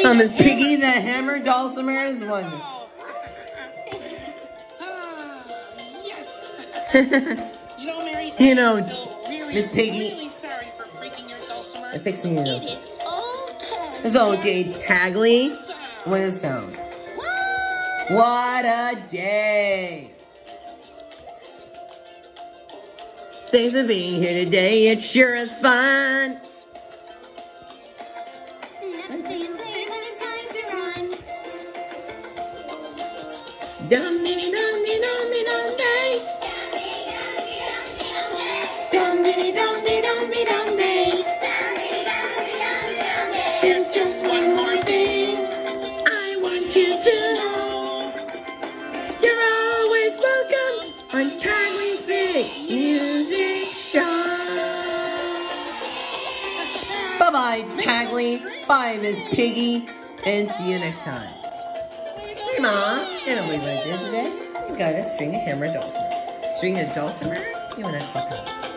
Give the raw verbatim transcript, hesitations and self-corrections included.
Mary. Um, Miss Piggy, the hammer dulcimer is one. Yes. You know, Mary. You know, really, Miss Piggy. Really sorry for breaking your dulcimer. I'm fixing your nose. It is okay. It's okay, Tagly. What a sound. What a day. Thanks for being here today. It sure is fun. Let's stay and play when it's time to run. Dum dee dum dee dum dee dum day. Dum dee dum dee dum dee dum day. There's just one more thing I want you to know. You're always welcome on Tagly's Big Music Show. Bye-bye, Tagly. Bye, Miss Piggy. And see you next time. Hey, Mom. You know what we did today? We got a string of hammer dulcimer. String of dulcimer? You want to fuck us?